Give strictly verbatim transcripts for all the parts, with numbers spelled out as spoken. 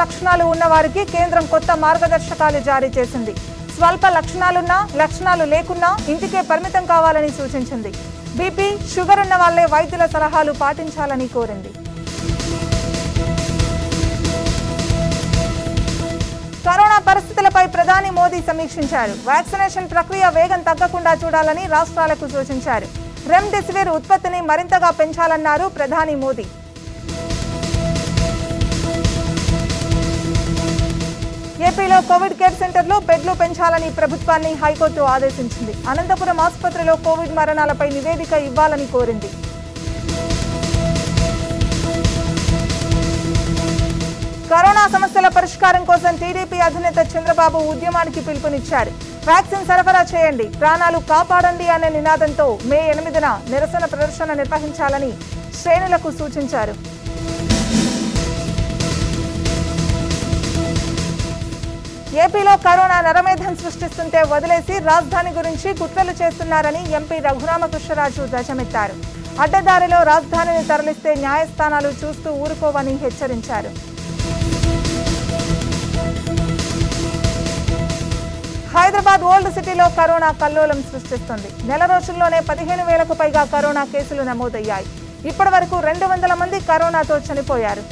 లక్షణాలు ఉన్న వారికి కేంద్రం కొత్త మార్గదర్శకాలు జారీ చేసింది. స్వల్ప లక్షణాలున్నా లక్షణాలు లేకున్నా ఇంటికే పరిమితం కావాలని సూచించింది. బీపీ, షుగర్ ఉన్న వాళ్లే వైద్యుల సలహాలు పాటించాలని కోరింది. కరోనా పరిస్థితులపై ప్రధాని మోదీ సమీక్షించారు. వ్యాక్సినేషన్ ప్రక్రియ వేగం తగ్గకుండా చూడాలని రాష్ట్రాలకు సూచించారు. రెమ్డెసివిర్ ఉత్పత్తిని మరింతగా పెంచాలన్నారు ప్రధాని మోదీ. ఏపీలో కోవిడ్ కేర్ సెంటర్లో బెడ్లు పెంచాలని ప్రభుత్వాన్ని హైకోర్టు ఆదేశించింది. అనంతపురం ఆసుపత్రిలో కోవిడ్ మరణాలపై నివేదిక ఇవ్వాలని కోరింది. కరోనా సమస్యల పరిష్కారం కోసం టీడీపీ అధినేత చంద్రబాబు ఉద్యమానికి పిలుపునిచ్చారు. వ్యాక్సిన్ సరఫరా చేయండి, ప్రాణాలు కాపాడండి అనే నినాదంతో మే ఎనిమిదిన నిరసన ప్రదర్శన నిర్వహించాలని శ్రేణులకు సూచించారు. ఏపీలో కరోనా నరమేధం సృష్టిస్తుంటే వదిలేసి రాజధాని గురించి కుట్రలు చేస్తున్నారని ఎంపీ రఘురామకృష్ణరాజు ధ్వజమెత్తారు. అడ్డదారిలో రాజధానిని తరలిస్తే న్యాయస్థానాలు చూస్తూ ఊరుకోవని హెచ్చరించారు. హైదరాబాద్ ఓల్డ్ సిటీలో కరోనా కల్లోలం సృష్టిస్తుంది. నెల రోజుల్లోనే పదిహేను వేలకు పైగా కరోనా కేసులు నమోదయ్యాయి. ఇప్పటి వరకు రెండు వందల మంది కరోనాతో చనిపోయారు.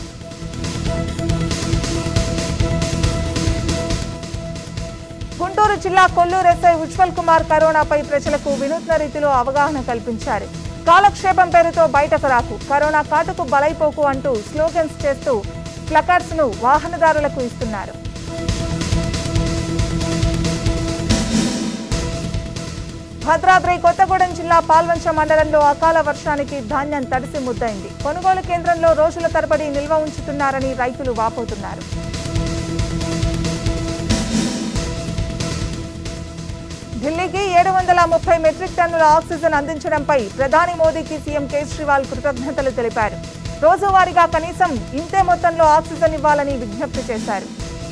గుంటూరు జిల్లా కొల్లూరు ఎస్ఐ ఉజ్వల్ కుమార్ కరోనాపై ప్రజలకు వినూత్న రీతిలో అవగాహన కల్పించారు. కాలక్షేపం పేరుతో బయటకు రాకు, కరోనా కాటుకు బలైపోకు అంటూ స్లోగన్స్ చేస్తూ ప్లకార్డ్స్ ను వాహనదారులకు ఇస్తున్నారు. భద్రాద్రి కొత్తగూడెం జిల్లా పాల్వంచ మండలంలో అకాల వర్షానికి ధాన్యం తడిసి ముద్దైంది. కొనుగోలు కేంద్రంలో రోజుల తరబడి నిల్వ ఉంచుతున్నారని రైతులు వాపోతున్నారు. ఢిల్లీకి ఏడు వందల ముప్పై మెట్రిక్ టన్నుల ఆక్సిజన్ అందించడంపై ప్రధాని మోదీకి సీఎం కేజ్రీవాల్ కృతజ్ఞతలు తెలిపారు. రోజువారీగా కనీసం ఇంతే మొత్తంలో ఆక్సిజన్ ఇవ్వాలని విజ్ఞప్తి చేశారు.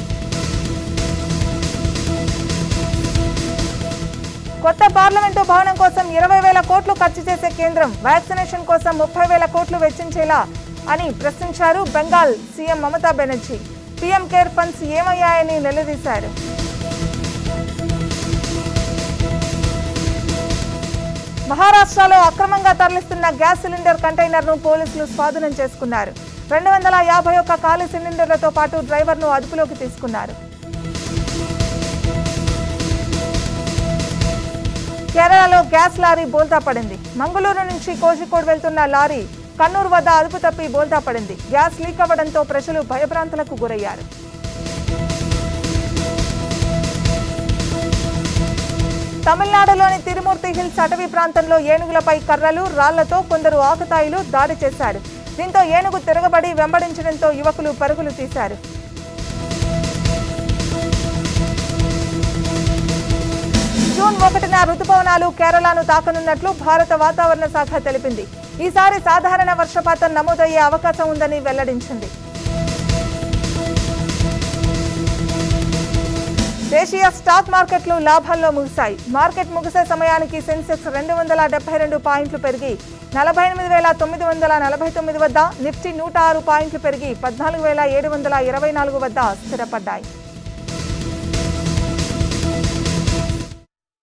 కొత్త పార్లమెంటు భవనం కోసం ఇరవై వేల కోట్లు ఖర్చు చేసే కేంద్రం వ్యాక్సినేషన్ కోసం ముప్పై వేల కోట్లు వెచ్చించేలా అని ప్రశ్నించారు Bengal CM Mamata Banerjee. PM care funds ఏమయ్యాయని నిలదీశారు. మహారాష్ట్రలో అక్రమంగా తరలిస్తున్న గ్యాస్ సిలిండర్ కంటైనర్ ను పోలీసులు స్వాధీనం చేసుకున్నారు. రెండు వందల యాభై ఒక్క ఖాళీ సిలిండర్లతో పాటు డ్రైవర్ ను అదుపులోకి తీసుకున్నారు. కేరళలో గ్యాస్ లారీ బోల్తా పడింది. మంగళూరు నుంచి కోజికోడ్ వెళ్తున్న లారీ కన్నూరు వద్ద అదుపు తప్పి బోల్తా పడింది. గ్యాస్ లీక్ అవ్వడంతో ప్రజలు భయభ్రాంతులకు గురయ్యారు. తమిళనాడులోని తిరుమూర్తి హిల్స్ అటవీ ప్రాంతంలో ఏనుగులపై కర్రలు, రాళ్లతో కొందరు ఆకతాయిలు దాడి చేశారు. దీంతో ఏనుగు తిరగబడి వెంబడించడంతో యువకులు పరుగులు తీశారు. జూన్ ఒకటిన రుతుపవనాలు కేరళను తాకనున్నట్లు భారత వాతావరణ శాఖ తెలిపింది. ఈసారి సాధారణ వర్షపాతం నమోదయ్యే అవకాశం ఉందని వెల్లడించింది. దేశీయ స్టాక్ మార్కెట్లు లాభాల్లో ముగిశాయి. మార్కెట్ ముగిసే సమయానికి సెన్సెక్స్ రెండు వందల డెబ్బై రెండు పాయింట్లు పెరిగి నలభై ఎనిమిది వేల తొమ్మిది వందల నలభై తొమ్మిది వద్ద, నిఫ్టీ నూట ఆరు పాయింట్లు పెరిగి పద్నాలుగు వేల ఏడు వందల ఇరవై నాలుగు వద్ద స్థిరపడ్డాయి.